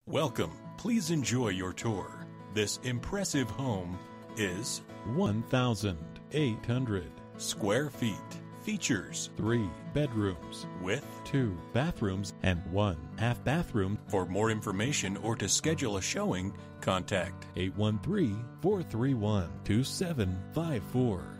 Welcome. Please enjoy your tour. This impressive home is 1,800 square feet. Features 3 bedrooms with 2 bathrooms and 1 half bathroom. For more information or to schedule a showing, contact 813-431-2754.